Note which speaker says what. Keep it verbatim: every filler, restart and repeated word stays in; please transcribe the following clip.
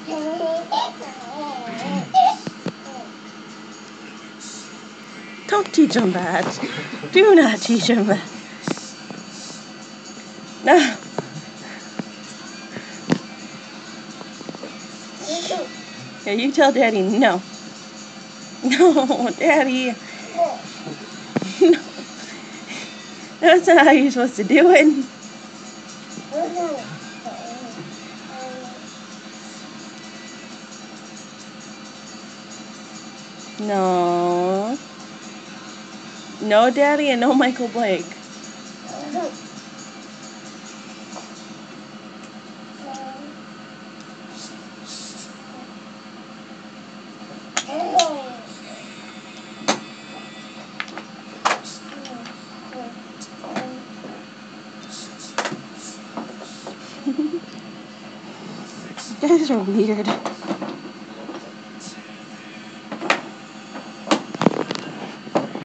Speaker 1: Don't teach him that. Do not teach him that. No. Yeah, you tell Daddy no. No, Daddy. No. That's not how you're supposed to do it. No. No Daddy and no Michael Blake. You guys are weird.